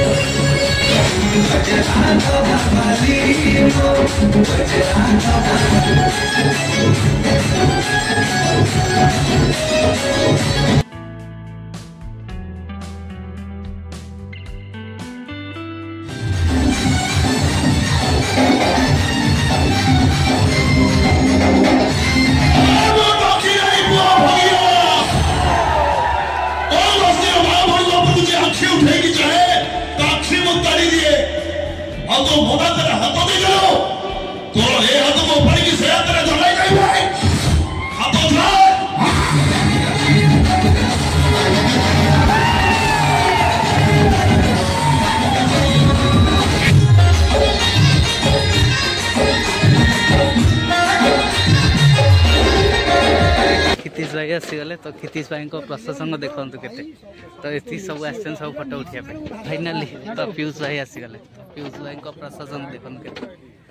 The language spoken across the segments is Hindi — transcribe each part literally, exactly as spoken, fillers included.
खितीश भाई आसीगले तो खितीश भाई को प्रशासन देखु के तो ये सब आसन सब फोटो उठाई फाइनाली तो पीयूष भाई आसीगले तो पीयूष भाई को प्रशासन देखु के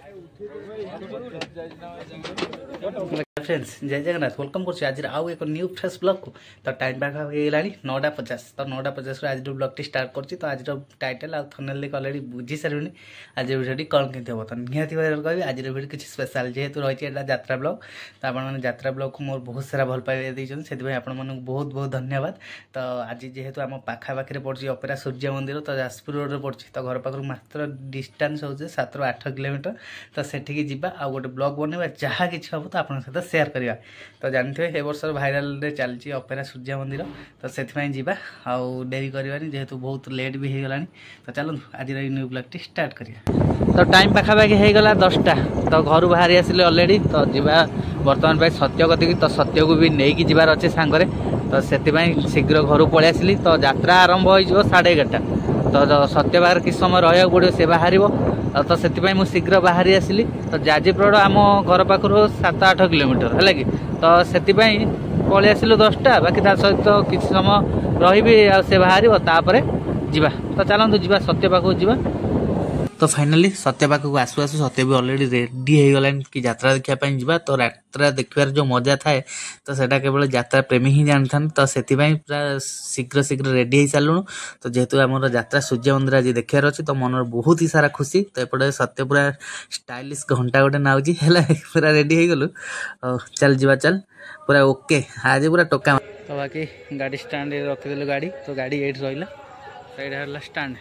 फ्रेंड्स जय जगन्नाथ वेलकम कर आज आउ एक न्यू फ्रेश ब्लॉग को तो टाइम पाखा होगा नौटा पचास तो नौटा पचास आज ब्लॉग टी स्टार्ट कर तो आज टाइटल आ थंबनेल अलरेडी बुझी सारे आज भिडियो कौन केमती हम तो निहाती भाई कह आज भिडियो किसी स्पेशल जेहेतु रही है यात्रा ब्लॉग तो आपने यात्रा ब्लॉग को मोर बहुत सारा भल पाइबा देते से आपण मन बहुत बहुत धन्यवाद। तो आज जेहेतु आम पाखापाखि पड़ी अपेरा सूर्य मंदिर तो जाजपुर रोड पड़ी तो घर पाखर मात्र डिस्टेंस हो सात रु आठ किलोमीटर तो सेठिकी जीवा आ गोटे ब्लॉग बनवा जहाँ कि हम तो आपन सहित शेयर करवा तो जानते ए वर्ष भाइराल रे चलती अपेरा सूर्य मंदिर तो से जीवा आउ डेरी करवानी जेहेतु बहुत लेट भी हो गला तो चलो आज न्यू ब्लॉग टी स्टार्ट करिया। तो टाइम पाखापाखि हो गला दसटा तो घर बाहरी आसिले अलरेडी तो जीवा बर्तमान भाई सत्य कति तो सत्य को भी नहीं जीवार अच्छे सांगरे तो से शीघ्र घर पलि आसली तो यात्रा आरंभ हो साढ़े एगारटा तो सत्य बाहर कि समय रहा पड़ो से बाहर तो से शीघ्र बाहरी आसली तो जाजपुर आम घर पाखर सात आठ किलोमीटर है कि तो से पलि आसलु दसटा बाकी तार सहित किसी समय रही से बाहर तापर जीवा तो चलतु जीवा सत्य पाखक जीवा। तो फाइनाली सत्य पाखक आसु आसु सत्य भी अलरेडी रेडी हो गला कि यात्रा देखापी जावा तो यात्रा देखार जो मजा थाए तो सेटा केवल यात्रा प्रेमी ही जानी था तो से पूरा शीघ्र शीघ्र रेडी हो सारूँ तो जेहेतु आम यात्रा सूर्य मंदिर आज देखार अच्छे तो मन बहुत ही सारा खुशी तो एपटे सत्य पूरा स्टाइलिश घंटा गोटे नाऊँगी पूरा रेडी हो गलु चल जीवा चल पूरा ओके आज पूरा टोका तो बाकी गाड़ी स्टाण्ड रखीदेलु गाड़ी तो गाड़ी ये रहा तो यहाँ स्टाण्ड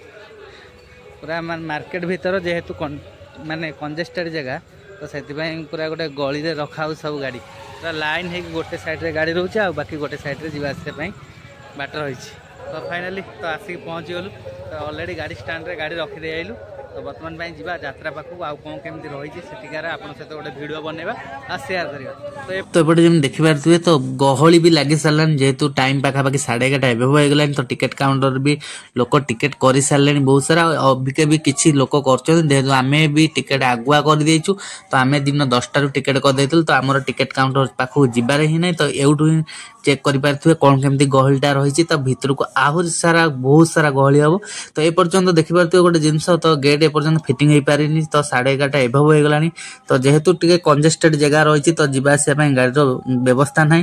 पूरा मार्केट भीतर जेहेतु माने कंजेस्टेड जगह तो से पूरा गोटे गली रे रखा सब गाड़ी पूरा लाइन है गोटे साइड रे गाड़ी रोचे आ बाकी गोटे साइड रे जीवा आसापी बाट रही तो फाइनाली तो आसिक पहुँची गलु तो अलरेडी गाड़ी स्टाण्ड रे गाड़ी रखीदे आइलु तो बर्तमान पे जीवा यात्रा पाखक आउ कौन केमती रही सेठिकार आपन सहित गोटे वीडियो बनैबा आ शेयर करबा तो एपटे जब देखि पारथुए तो गहली भी लागि सारलान जेहेतु टाइम पाखापाखि साढ़े एगारटा एबे हो गलानी तो टिकेट काउंटर भी लोक टिकेट कर सारे बहुत सारा अबिके भी किसी लोक कर जेहेतु आमे भी टिकेट आगुआ कर देइछु तो आमे दिन दसटा टिकेट कर देइतल तो आमर टिकेट काउंटर पाखक जिबार ही नहीं तो एउठु चेक कर पारथुए कौन केमती गहलीटा रही तो भितर को आहरी सारा बहुत सारा गहली हम तो ए पर्यंत देखि पारथुए गोटे जिनस तो गेट एपर्यंत फिटिंग हो पारिनी तो साढ़े एगारटा एभव हो गलानी तो जेहेतु टिके कंजेस्टेड जगह रही तो जीवा आसिया गाड़ी व्यवस्था नहीं।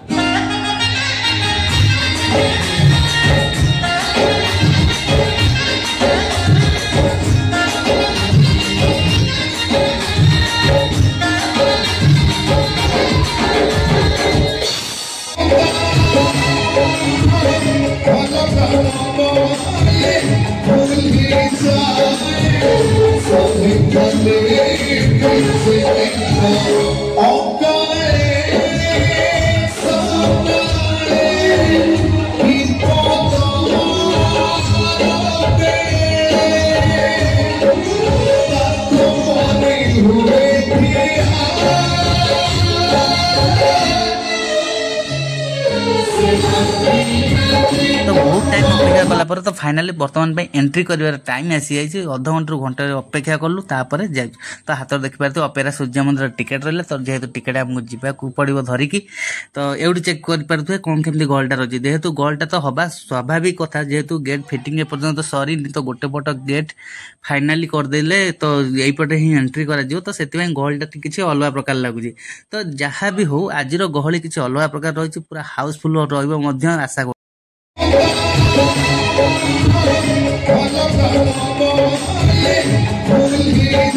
तो बहुत टाइम अपेक्षा कलापर तो फाइनाली बर्तमान एंट्री कर टाइम आसी जाइए अध घंटे घंटे अपेक्षा कलु तापर जा तो हाथ देखिपार तो अपेरा सूर्य मंदिर टिकेट रहा तो जेहेतु टिकेट आमको जावाक पड़ो धरिकी तो एवं चेक कर कौन केमती गलटा रही जेहेतु गलटा तो हवा स्वाभाविक कथा जेहेतु गेट फिटिंग एपर्यंत सरी तो गोटे पट गेट फाइनाली करदेले तो यहीपटे ही एंट्री कर तो से गहलीटा किसी अलग प्रकार लगुच तो जहाँ भी हो आज गहली किसी अलग प्रकार रही पूरा हाउसफुल रहा आशा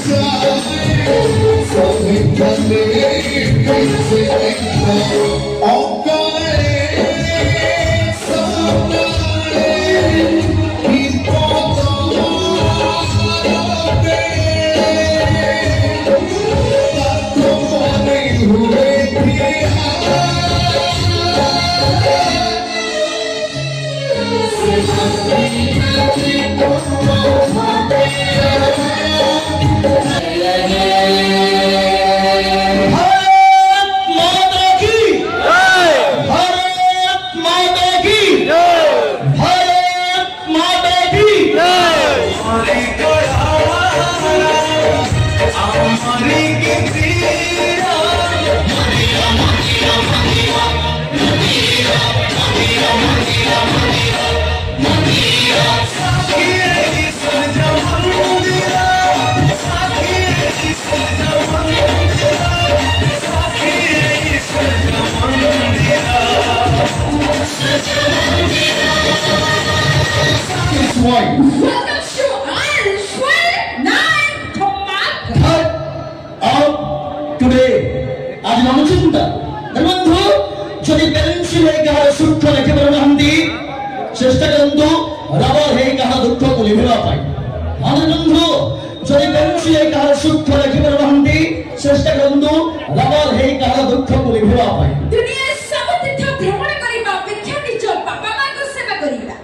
चेष्टा करंतु रबर हे कहा दुख को लिभिबा पाई माने बंधु जदि बेंची हे कहा सुख रखिबा रहंती चेष्टा करंतु रबर हे कहा दुख को लिभिबा पाई दुनिया सब तीर्थ भ्रमण करिबा अपेक्षा निज बापा मां को सेवा करिबा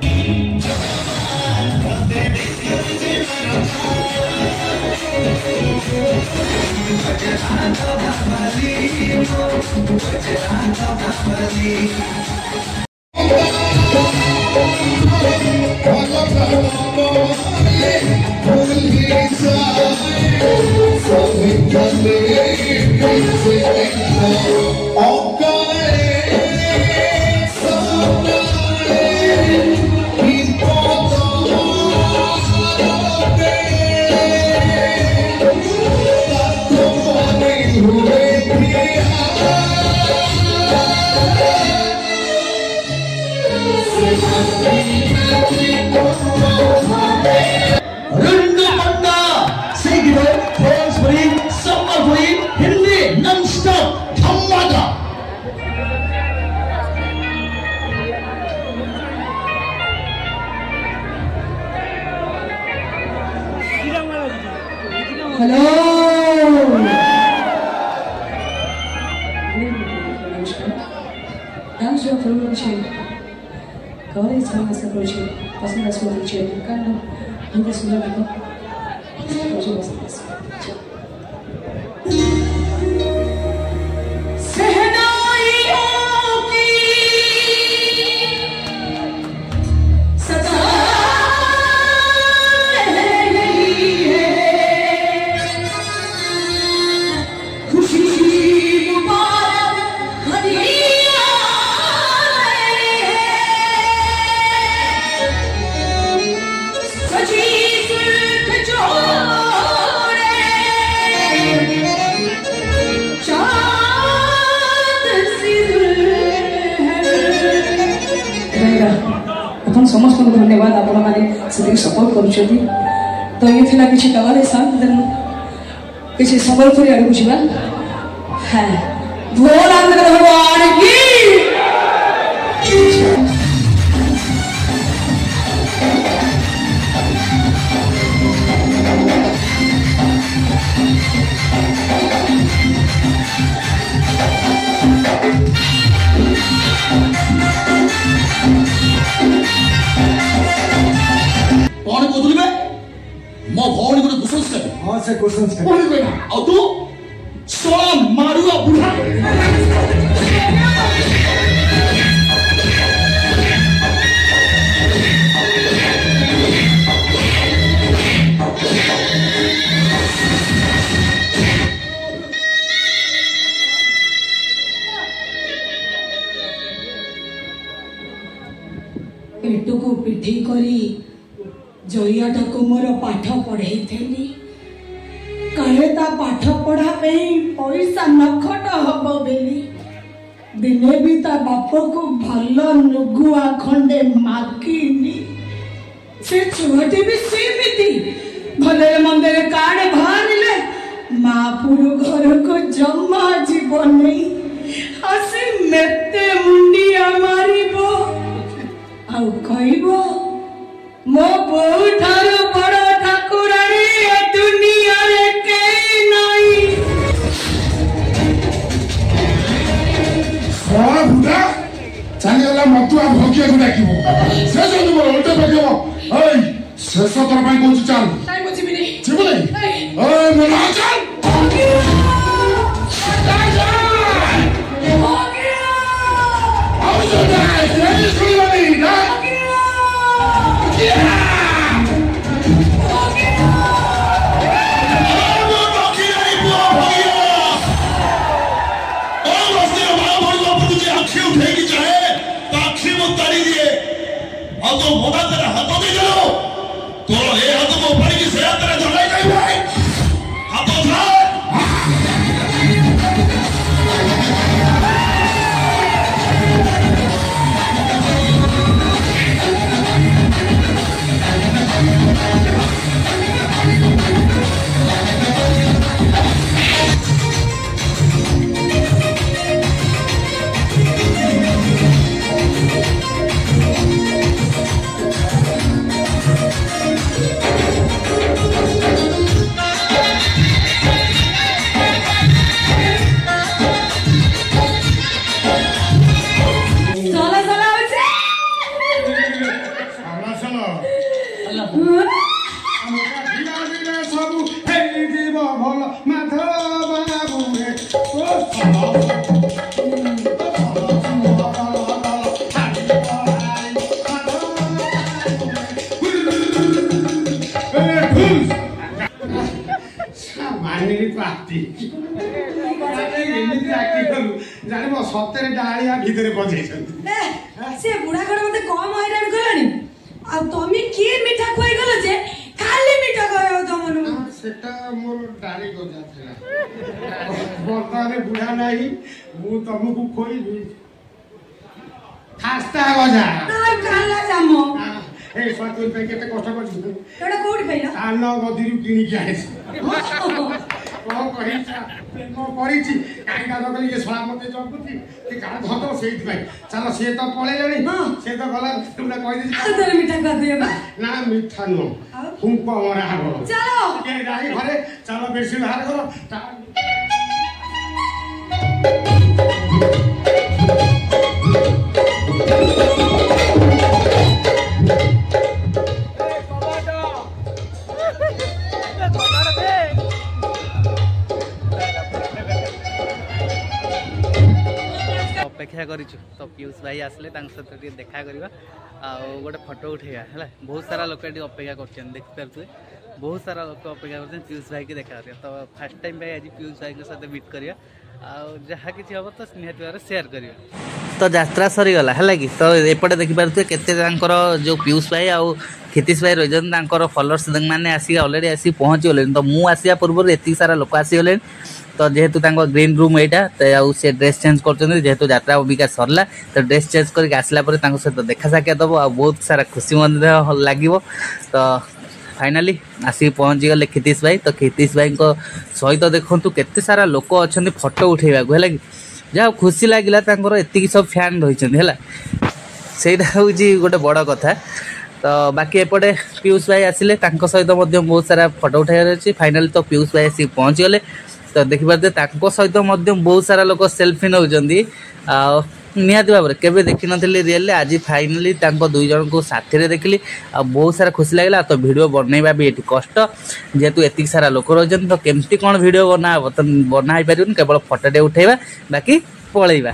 हेलो डांस जो फिल्म छे coverage sama seperti pasal dah semua diceritakan kan nanti sudah kita coba saja समस्त को धन्यवाद आपण माने से सपोर्ट करूछथि तो ये थिला किछि कवरे साथ देन किछि संबलपुरी आडू बुझबा हां भोला भगवान की मो भौणी को कुसंस कर हां से कुसंस कर बोल कोई ना और तू सोला मारुआ बुढ़ा पेटू को पिठी करी जइयाटा को मोर पाठ पढ़े थेली कहे ता पाठ पढ़ा पे पैसा नखट हब बेली दिने भी ता बाप को भल नुगुआ खंडे मागिनी से छुआटी भी सेमिति भले मंदे काड़े बाहर ले महापुर घर को जमा जीवन नहीं आसे मेते मुंडिया मारिबो आउ कहबो मो बहु ठारो बड़ ठाकुराणी ए दुनिया रे के नाही कौन बुढ़ा चलीगला मतुआ भोकिया को डाकिबो से जो मोर उल्टे पकेबो ओय शेष तर पई कोच चल नाही बुझी भी नहीं जीव नहीं ओय मोला चल आओ जो ना ये सुन नहीं ना तो मोटा तेरा हाथों में चलो तो ये हाथों को ऊपर की सेहत तेरा जलाई नहीं भाई हाथों उठा सतरे डालिया भीतर बजे से बुढ़ा कड़ मते कम हैरान करलानी आ तमी के मीठा खोई गलो जे खाली मीठा कहयो तमनु सेटा मोर डाली को जाथला बर्तमाने बुढ़ा नाही मु तमको खोइबी खास्ता गजा तार काला जामो ए स्वाति पे केते कष्ट करछु एटा कोडी पैला आन गदिरु किनि के आइछ कौन कहिছা मो परिछि काई दादा कली के सळा मते जपुति के का धतो सेइत भाई चलो से तो पळे जानी से तो गला तुमने कहि दी आ तोरे मीठा कर देबा ना मीठा नो हुंको मरा हो चलो के गाई घरे चलो बेसी बाहर करो अपेक्षा करिछु तो पीयूष भाई आसले सहित देखा करवा गोटे फोटो उठेगा है बहुत सारा लोक अपेक्षा कर देखी पारे बहुत सारा लोक अपेक्षा कर पीयूष भाई की देखा तो फास्ट टाइम भाई आज पीयूष भाई सहित मीट करिया जहाँ कि हम तो निहत भाव सेयार करिया तो यात्रा सरीगला है कि तो एपटे देखिपे केते जो पीयूष भाई आउ क्षितिश भाई रही फलोअर्स मैंने आसिक अलरेडी आसी पहुँची गले तो मुझे आसा पूर्व एति सारा लोक आसीगले तो जेहेतु ग्रीन रूम यहाँ से ड्रेस चेंज कर जेहेतु यात्रा अबिका सरला तो ड्रेस चेंज करके आसला सहित देखा साक्षात दब आ बहुत सारा खुशी लगे तो फाइनाली आसिक पहुँची गले क्षितिश भाई तो क्षितिश भाई सहित देखु केते सारा लोक अच्छा फोटो उठेगा है कि जहाँ खुशी लगे एति सब फैन रही से गोटे बड़ कथा तो बाकी एपटे पीयूष भाई आसिले सहित बहुत सारा फोटो उठाइबार अच्छी फाइनाली तो पीयूष भाई आसिक पहुँची गले तो देखिपारे सहित बहुत सारा लोक सेल्फी नौ निहाती भाव में केवे देखी नी रियल आज फाइनाली दुई जन को साथी देखली आ बहुत सारा खुशी लगे तो वीडियो बनइबा भी ये कष्ट जेहेतु एति सारा लोक रही तो केमती कौन वीडियो बना तो बना ही पार केवल फोटोटे उठेबा बाकी पलैबा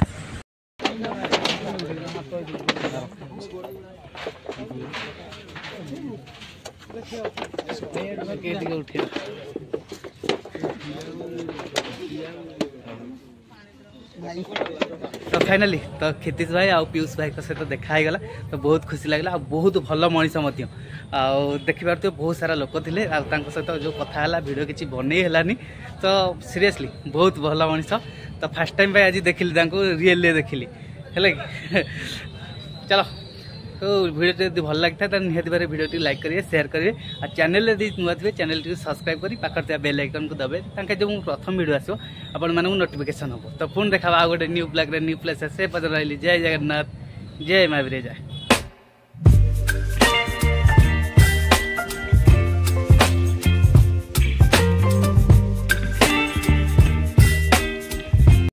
तो फाइनाली तो क्षितिश भाई आ पीयूष भाई सहित देखा गला तो बहुत खुशी लगे आ बहुत भल मनीष देखिपार तो बहुत सारा लोक थे सहित जो कथा है वीडियो किसी बनई है तो सीरियसली बहुत भल मनीष तो फास्ट टाइम भाई आज देखिली रियल देखिली है चलो तो वीडियो यदि भल लगी था निहाती भाव वीडियो लाइक करेंगे शेयर करेंगे और चैनल यदि नुआ थे चैनल टी सब्सक्राइब कर पाखे बेल आइकन को दबे ताकि जो प्रथम वीडियो आसो आपण मानक नोटिफिकेशन हम तो पुणी देखा आ गए न्यू ब्लॉग न्यू प्लेस से पद रही जय जगन्नाथ जय माँ बिरजा।